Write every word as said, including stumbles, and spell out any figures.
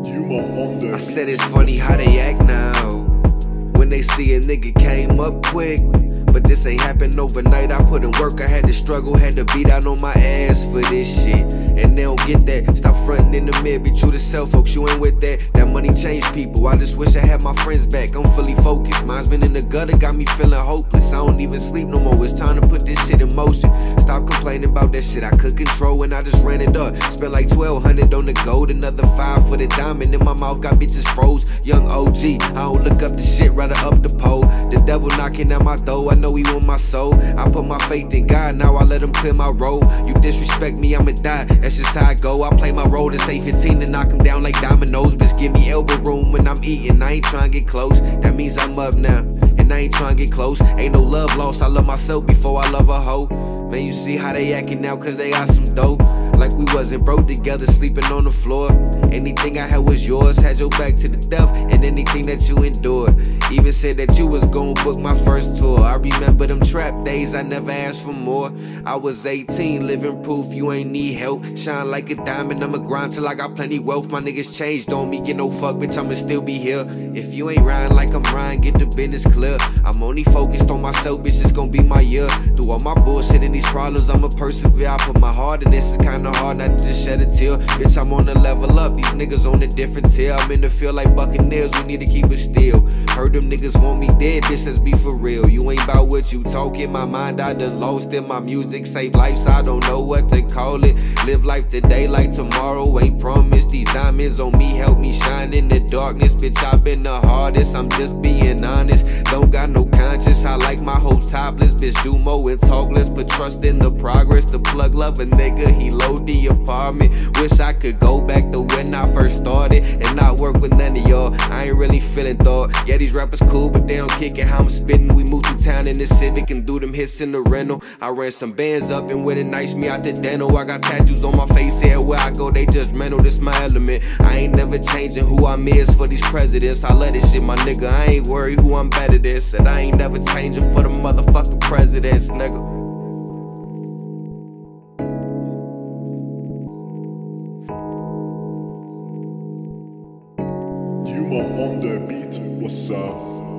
I said it's funny how they act now when they see a nigga came up quick. But this ain't happened overnight. I put in work, I had to struggle, had to beat down on my ass for this shit. And they don't get that. Stop frontin' in the mid, be true to self, folks, you ain't with that. That money changed people, I just wish I had my friends back. I'm fully focused, mine's been in the gutter, got me feeling hopeless. I don't even sleep no more, it's time to put this shit in motion. Stop complaining about that shit I could control and I just ran it up. Spent like twelve hundred on the gold, another five for the diamond in my mouth, got bitches froze. Young O G, I don't look up the shit, rather up the pole. The devil knocking at my door, I know he want my soul. I put my faith in God, now I let him clear my road. You disrespect me, I'ma die, that's just how I go. I play my role to say fifteen to knock him down like dominoes. Bitch, give me elbow room when I'm eating, I ain't trying to get close. That means I'm up now, and I ain't trying to get close. Ain't no love lost, I love myself before I love a hoe. Man, you see how they acting now cause they got some dope. Like we wasn't broke together, sleeping on the floor. Anything I had was yours, had your back to the death, and anything that you endured. Even said that you was gon' book my first tour. I remember them trap days, I never asked for more. I was eighteen, living proof you ain't need help. Shine like a diamond, I'ma grind till I got plenty wealth. My niggas changed on me, get no fuck, bitch, I'ma still be here. If you ain't riding like I'm riding, get the business clear. I'm only focused on myself, bitch, it's gon' be my year. Through all my bullshit and these problems, I'ma persevere. I put my heart in this, it's kinda hard not to just shed a tear. Bitch, I'm on the level up, these niggas on a different tier. I'm in the field like Buccaneers, we need to keep it still. Heard them niggas want me dead, bitch, let's be for real. You ain't bout what you talk, in my mind I done lost it. My music save lives, I don't know what to call it. Live life today like tomorrow ain't promised. These diamonds on me help me shine in the darkness. Bitch, I've been the hardest, I'm just being honest. Don't got no conscience, I like my hopes topless. Bitch, do more and talk less, put trust in the progress. The plug love a nigga, he load the apartment. Wish I could go back to when I first started and not work with none of y'all. I ain't really feeling thought. Yeah, these rappers cool, but they don't kick it how I'm spitting. We moved through town in the Civic and do them hits in the rental. I ran some bands up and went and nice me out the dental. I got tattoos on my face, everywhere I go they judgmental. This my element, I ain't never changing who I'm is for these presidents. I love this shit, my nigga, I ain't worried who I'm better than. Said I ain't never changing for the motherfucking presidents, nigga. Yuma on the beat, what's up?